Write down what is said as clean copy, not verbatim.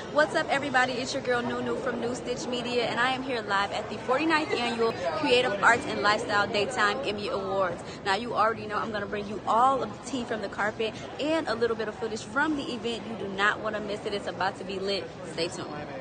What's up, everybody? It's your girl Nunu from New Stitch Media, and I am here live at the 49th Annual Creative Arts and Lifestyle Daytime Emmy Awards. Now, you already know I'm going to bring you all of the tea from the carpet and a little bit of footage from the event. You do not want to miss it. It's about to be lit. Stay tuned.